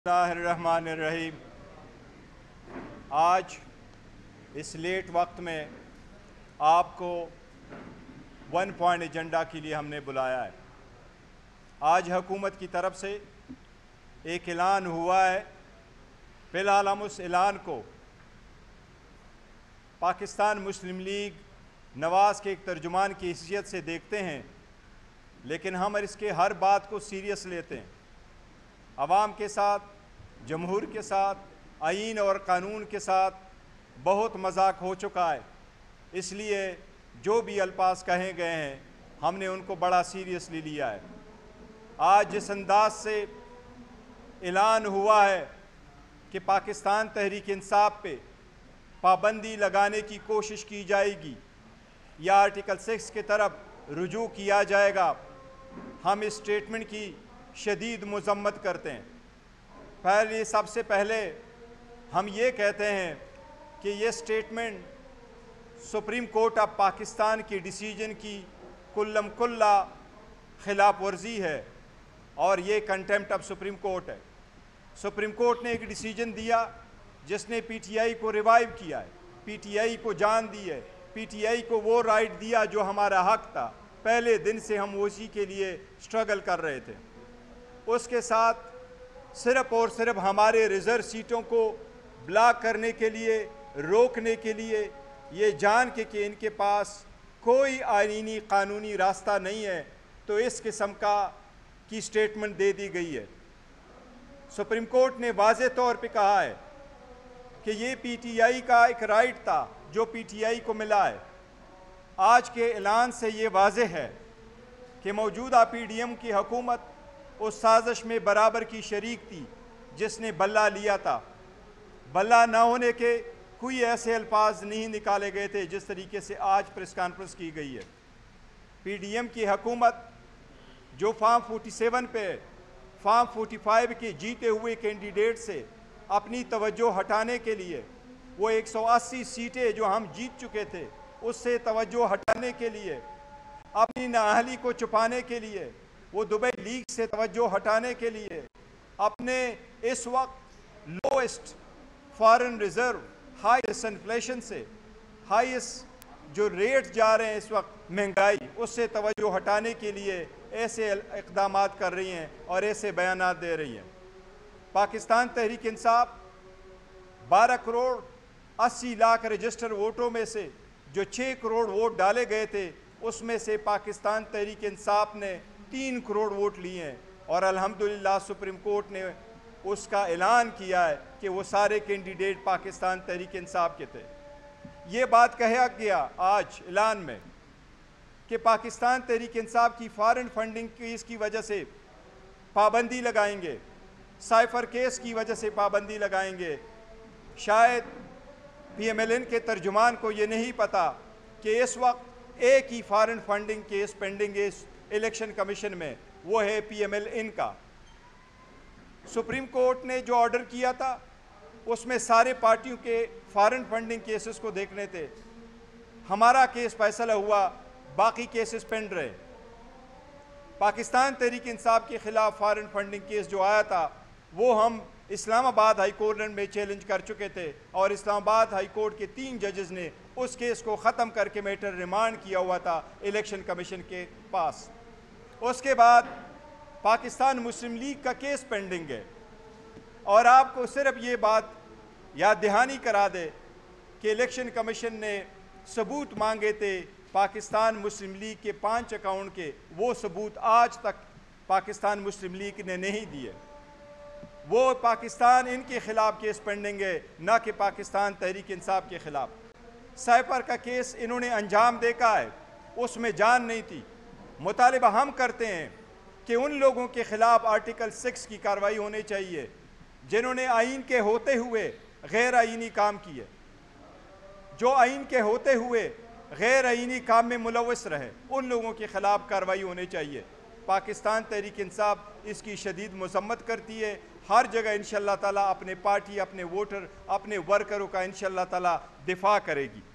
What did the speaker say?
बिस्मिल्लाहिर्रहमानिर्रहीम। आज इस लेट वक्त में आपको 1 पॉइंट एजेंडा के लिए हमने बुलाया है। आज हुकूमत की तरफ से एक ऐलान हुआ है। फ़िलहाल हम उस ऐलान को पाकिस्तान मुस्लिम लीग नवाज़ के एक तर्जुमान की हैसियत से देखते हैं, लेकिन हम इसके हर बात को सीरियस लेते हैं। अवाम के साथ, जमहूर के साथ, आईन और कानून के साथ बहुत मजाक हो चुका है। इसलिए जो भी अल्फाज कहे गए हैं हमने उनको बड़ा सीरियसली लिया है। आज जिस अंदाज से ऐलान हुआ है कि पाकिस्तान तहरीक इंसाफ पे पाबंदी लगाने की कोशिश की जाएगी या आर्टिकल 6 की तरफ रुजू किया जाएगा, हम इस स्टेटमेंट की शदीद मज़म्मत करते हैं। पहले सबसे पहले हम ये कहते हैं कि ये statement Supreme Court of Pakistan की डिसीजन की कुल्लम कुल्ला खिलाफ वर्जी है और ये कंटेम्प्ट ऑफ सुप्रीम कोर्ट है। सुप्रीम कोर्ट ने एक डिसीजन दिया जिसने पीटीआई को रिवाइव किया है, पीटीआई को जान दी है, पीटीआई को वो राइट दिया जो हमारा हक था। पहले दिन से हम उसी के लिए स्ट्रगल कर रहे थे। उसके साथ सिर्फ और सिर्फ हमारे रिज़र्व सीटों को ब्लॉक करने के लिए, रोकने के लिए, ये जान के कि इनके पास कोई आईनी कानूनी रास्ता नहीं है, तो इस किस्म की स्टेटमेंट दे दी गई है। सुप्रीम कोर्ट ने वाज़े तौर पे कहा है कि ये पीटीआई का एक राइट था जो पीटीआई को मिला है। आज के ऐलान से ये वाज़े है कि मौजूदा पीडीएम की हुकूमत उस साजिश में बराबर की शरीक थी जिसने बल्ला लिया था। बल्ला न होने के कोई ऐसे अल्फाज नहीं निकाले गए थे जिस तरीके से आज प्रेस कॉन्फ्रेंस की गई है। पीडीएम की हुकूमत जो फॉर्म 47 पे, फॉर्म 45 के जीते हुए कैंडिडेट से अपनी तवज्जो हटाने के लिए, वो 180 सीटें जो हम जीत चुके थे उससे तवज्जो हटाने के लिए, अपनी नाअहली को छुपाने के लिए, वो दुबई लीग से तवज्जो हटाने के लिए, अपने इस वक्त lowest foreign reserve, highest inflation से, हाईएस्ट जो रेट जा रहे हैं इस वक्त महंगाई, उससे तवज्जो हटाने के लिए ऐसे इक़दामात कर रही हैं और ऐसे बयानात दे रही हैं। पाकिस्तान तहरीक इंसाफ 12 करोड़ 80 लाख रजिस्टर वोटों में से जो 6 करोड़ वोट डाले गए थे, उसमें से पाकिस्तान तहरीक इंसाफ ने 3 करोड़ वोट लिए हैं और अल्हम्दुलिल्लाह सुप्रीम कोर्ट ने उसका ऐलान किया है कि वो सारे कैंडिडेट पाकिस्तान तहरीक इंसाफ के थे। ये बात कहा गया आज ऐलान में कि पाकिस्तान तहरीक इंसाफ की फॉरेन फंडिंग केस की वजह से पाबंदी लगाएंगे, साइफर केस की वजह से पाबंदी लगाएंगे। शायद PMLN के तर्जुमान को ये नहीं पता कि इस वक्त एक ही फॉरेन फंडिंग केस पेंडिंग है इलेक्शन कमीशन में, वो है PMLN का। सुप्रीम कोर्ट ने जो ऑर्डर किया था उसमें सारे पार्टियों के फॉरेन फंडिंग केसेस को देखने थे। हमारा केस फैसला हुआ, बाकी केसेस पेंड रहे। पाकिस्तान तहरीक इंसाफ के खिलाफ फॉरेन फंडिंग केस जो आया था वो हम इस्लामाबाद हाई कोर्ट में चैलेंज कर चुके थे और इस्लामाबाद हाई कोर्ट के 3 जजेस ने उस केस को ख़त्म करके मैटर रिमांड किया हुआ था इलेक्शन कमीशन के पास। उसके बाद पाकिस्तान मुस्लिम लीग का केस पेंडिंग है और आपको सिर्फ ये बात याद दहानी करा दे कि इलेक्शन कमीशन ने सबूत मांगे थे पाकिस्तान मुस्लिम लीग के 5 अकाउंट के, वो सबूत आज तक पाकिस्तान मुस्लिम लीग ने नहीं दिए। वो पाकिस्तान इनके ख़िलाफ़ केस पेंडिंग है, ना कि पाकिस्तान तहरीक इंसाफ के ख़िलाफ़। साइपर का केस इन्होंने अंजाम देखा है, उसमें जान नहीं थी। मुतालिबा हम करते हैं कि उन लोगों के ख़िलाफ़ आर्टिकल 6 की कार्रवाई होनी चाहिए जिन्होंने आइन के होते हुए गैर आइनी काम किए, जो आइन के होते हुए गैर आइनी काम में मुलव्वस रहे, उन लोगों के ख़िलाफ़ कार्रवाई होनी चाहिए। पाकिस्तान तहरीक इंसाफ इसकी शदीद मज़म्मत करती है। हर जगह इंशाअल्लाह ताला अपने पार्टी, अपने वोटर, अपने वर्करों का इंशाअल्लाह ताला दिफा करेगी।